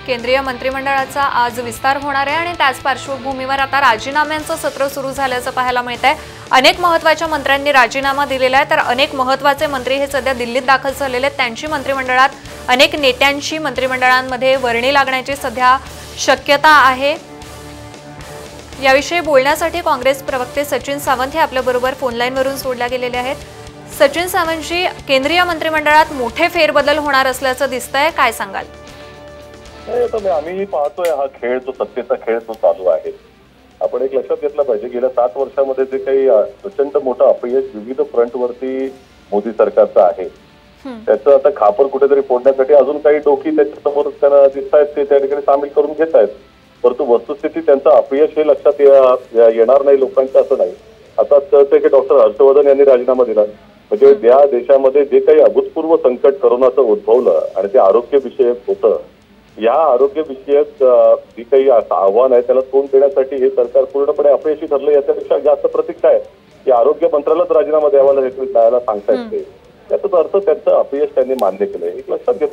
केंद्रीय मंत्रिमंडळाचा आज विस्तार होणार आहे आणि त्याच पार्श्वभूमीवर आता राजीनाम्यांचं सत्र सुरू झाल्याचं पाहायला मिळत आहे। अनेक महत्त्वाच्या मंत्र्यांनी राजीनामा दिलेला आहे, तर अनेक महत्त्वाचे मंत्री हे सध्या दिल्लीत दाखल झालेले आहेत। त्यांची मंत्रिमंडळात अनेक नेत्यांची मंत्रिमंडळांमध्ये वर्णी लागण्याची सध्या शक्यता आहे। याविषयी बोलण्यासाठी काँग्रेस प्रवक्ते सचिन सावंत हे आपल्याबरोबर फोन लाईनवरून जोडल्या गेलेले आहेत। सचिन सावंतजी, केंद्रीय मंत्रिमंडळात मोठे फेरबदल होणार असल्याचं दिसतंय, काय सांगाल? आम्ही पाहतोय हा खेळ, जो सत्तेचा खेळ तो चालू आहे। आपण एक लक्षात घेतलं पाहिजे, गेल्या 7 वर्षांमध्ये जे काही प्रचंड मोठं अपयश विविध फ्रंटवरती मोदी सरकारचं आहे, त्याचं आता खापर कुठेतरी फोडण्यासाठी अजून काही डोकी त्याच्यासमोर त्यांना दिसत आहेत, ते त्या ठिकाणी सामील करून घेत आहेत। परंतु वस्तुस्थिती त्यांचं अपयश हे लक्षात येणार नाही लोकांचं, असं नाही। आता कळतंय की डॉक्टर हर्षवर्धन यांनी राजीनामा दिला, म्हणजे या देशामध्ये जे काही अभूतपूर्व संकट कोरोनाचं उद्भवलं आणि ते आरोग्य विषयक होतं, या आरोग्य विषयक जी काही आव्हान आहे त्याला तोंड देण्यासाठी हे सरकार पूर्णपणे अपयशी ठरलं। याच्यापेक्षा जास्त प्रतीक्षा आहे की आरोग्य मंत्र्यालाच राजीनामा द्यावा हे सांगतायत ते, त्याचाच अर्थ त्यांचं अपयश त्यांनी मान्य केलंय, एक लक्षात घेतलं।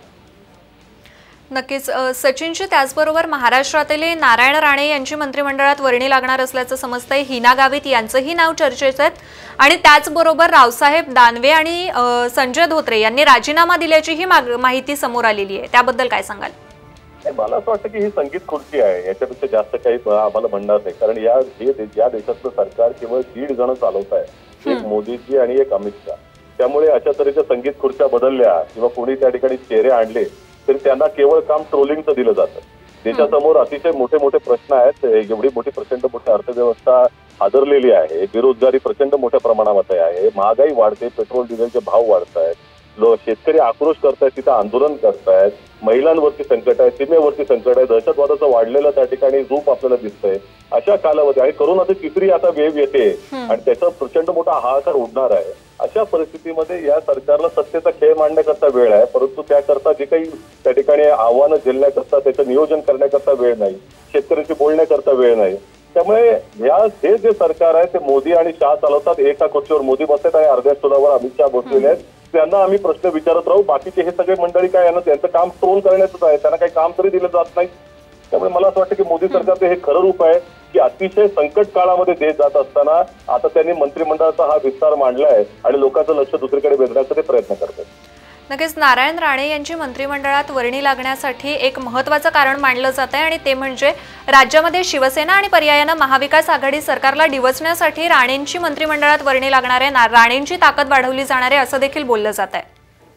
नक्कीच सचिनजी, त्याचबरोबर महाराष्ट्रातील नारायण राणे यांची मंत्रिमंडळात वर्णी लागणार असल्याचं समजतंय। हिना गावित यांचंही नाव चर्चेत आहे आणि त्याचबरोबर रावसाहेब दानवे आणि संजय धोत्रे यांनी राजीनामा दिल्याचीही माहिती समोर आलेली आहे, त्याबद्दल काय सांगाल? मला असं वाटतं की ही संगीत खुर्ची आहे, याच्यापेक्षा जास्त काही आम्हाला म्हणणार नाही। कारण या देशातलं सरकार केवळ 1.5 जण चालवत आहे, एक मोदीजी आणि एक अमित शहा। त्यामुळे अशा तऱ्हेच्या संगीत खुर्च्या बदलल्या किंवा कोणी त्या ठिकाणी चेहरे आणले तरी त्यांना केवळ काम ट्रोलिंगचं दिलं जातं। देशासमोर अतिशय मोठे मोठे प्रश्न आहेत, एवढी मोठी प्रचंड मोठी अर्थव्यवस्था हादरलेली आहे, बेरोजगारी प्रचंड मोठ्या प्रमाणात आहे, महागाई वाढते, पेट्रोल डिझेलचे भाव वाढत आहेत, शेतकरी आक्रोश करतायत, तिथं आंदोलन करतायत, महिलांवरती संकट आहे, सीमेवरती संकट आहे, दहशतवादाचं वाढलेलं त्या ठिकाणी रूप आपल्याला दिसतंय। अशा कालावधी आणि करोनाची तिसरी आता वेव येते आणि त्याचा प्रचंड मोठा हाहाकार उडणार आहे। अशा परिस्थितीमध्ये या सरकारला सत्तेचा खेळ मांडण्याकरता वेळ आहे, परंतु त्याकरता जे काही त्या ठिकाणी आव्हानं झेलण्याकरता त्याचं नियोजन करण्याकरता वेळ नाही, शेतकऱ्यांशी बोलण्याकरता वेळ नाही। त्यामुळे हे जे सरकार आहे ते मोदी आणि शहा चालवतात, एका खुर्चीवर मोदी बसतात आणि अर्ध्या स्टोलावर अमित शहा बसलेले आहेत। त्यांना आम्ही प्रश्न विचारत राहू, बाकीचे हे सगळे मंडळी काय आहे ना, त्यांचं काम ट्रोल करण्याचंच आहे, त्यांना काही काम तरी दिलं जात नाही। त्यामुळे मला असं वाटतं की मोदी सरकारचं हे खरं रूप आहे की अतिशय संकट काळामध्ये देश जात असताना आता त्यांनी मंत्रिमंडळाचा हा विस्तार मांडलाय आणि लोकांचं लक्ष दुसरीकडे वेधण्याचा ते प्रयत्न करतात। नक्कीच नारायण राणे यांची मंत्रिमंडळात वर्णी लागण्यासाठी एक महत्त्वाचं कारण मानलं जात आहे आणि ते म्हणजे राज्यामध्ये शिवसेना आणि पर्यायानं महाविकास आघाडी सरकारला डिवचण्यासाठी राणेंची मंत्रिमंडळात वर्णी लागणार आहे, राणेंची ताकद वाढवली जाणार आहे असं देखील बोललं जात आहे।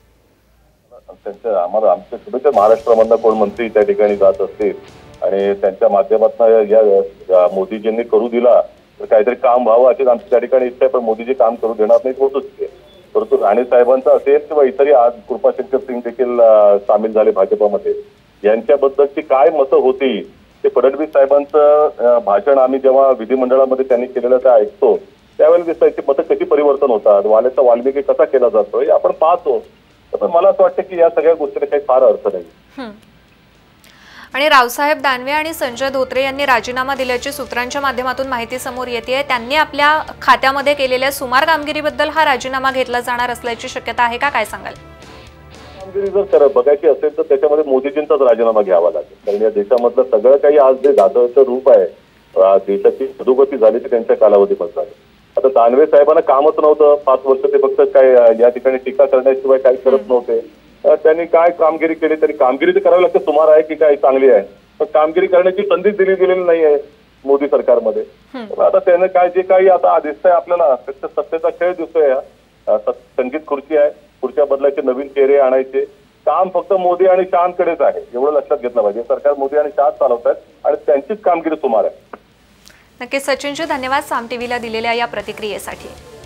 आमच्या शुभेच्छा, महाराष्ट्रामधनं कोण मंत्री त्या ठिकाणी जात असतील आणि त्यांच्या माध्यमातून या मोदीजींनी करू दिला तर काहीतरी काम व्हावं अशी आमची त्या ठिकाणी इच्छा आहे, पण मोदीजी काम करू देणार नाहीत होतच ते। परंतु राणे साहेबांचा असेल किंवा इतरही आज कृपाशंकर सिंग देखील सामील झाले भाजपमध्ये, यांच्याबद्दलची काय मतं होती ते फडणवीस साहेबांचं भाषण आम्ही जेव्हा विधिमंडळामध्ये त्यांनी केलेलं ते ऐकतो त्यावेळेला दिसतं की मतं कशी परिवर्तन होतात, वाल्याचा वाल्मिकी कसा केला जातो हे आपण पाहतो। पण मला असं वाटतं की या सगळ्या गोष्टीला काही फार अर्थ नाही। आणि रावसाहेब दानवे आणि संजय धोत्रे यांनी राजीनामा दिल्याची सूत्रांच्या माध्यमातून माहिती समोर येते। त्यांनी आपल्या खात्यामध्ये केलेल्या सुमार कामगिरीबद्दल हा राजीनामा घेतला जाणार असल्याची शक्यता आहे का, काय सांगाल? कामगिरी जर बघायची असेल तर त्याच्यामध्ये मोदीजींचाच राजीनामा घ्यावा लागेल, कारण या देशामधलं सगळं काही आज जे जातं रूप आहे, देशाची अधोगती झाली ती त्यांच्या कालावधीमध्ये झाली। आता दानवे साहेबांना कामच नव्हतं 5 वर्ष, ते फक्त काय या ठिकाणी टीका करण्याशिवाय काही करत नव्हते। त्यांनी काय कामगिरी केली तरी कामगिरी तर करावी लागते, सुमार आहे की काय चांगली आहे, पण कामगिरी करण्याची संधी दिलेली नाही आहे मोदी सरकारमध्ये। आता त्याने काय जे काही आता दिसतंय आपल्याला सत्तेचा खेळ दिसतोय, संगीत खुर्ची आहे, खुर्च्या बदलायचे, नवीन चेहरे आणायचे, काम फक्त मोदी आणि शहांकडेच आहे, एवढं लक्षात घेतलं पाहिजे। सरकार मोदी आणि शहा चालवतात आणि त्यांचीच कामगिरी सुमार आहे। नक्कीच सचिनजी, धन्यवाद साम टीव्हीला दिलेल्या या प्रतिक्रियेसाठी।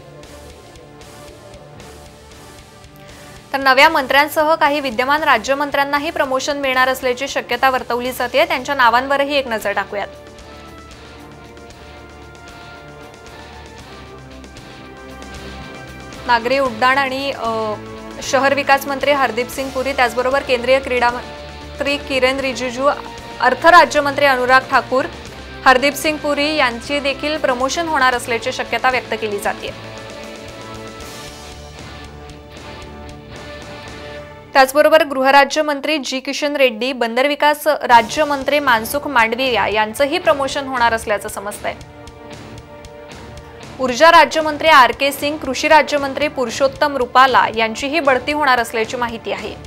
तर नव्या मंत्र्यांसह काही विद्यमान राज्यमंत्र्यांनाही प्रमोशन मिळणार असल्याची शक्यता वर्तवली जाते, त्यांच्या नावांवरही एक नजर टाकूयात। नागरी उड्डाण आणि शहर विकास मंत्री हरदीप सिंग पुरी, त्याचबरोबर केंद्रीय क्रीडा मंत्री किरेन रिजिजू, अर्थ राज्यमंत्री अनुराग ठाकूर, हरदीप सिंग पुरी यांची देखील प्रमोशन होणार असल्याची शक्यता व्यक्त केली जाते। त्याचबरोबर गृहराज्यमंत्री जी किशन रेड्डी, बंदर विकास राज्यमंत्री मानसुख मांडविया यांचंही प्रमोशन होणार असल्याचं समजतंय। ऊर्जा राज्यमंत्री आर के सिंग, कृषी राज्यमंत्री पुरुषोत्तम रुपाला यांचीही बढती होणार असल्याची माहिती आहे।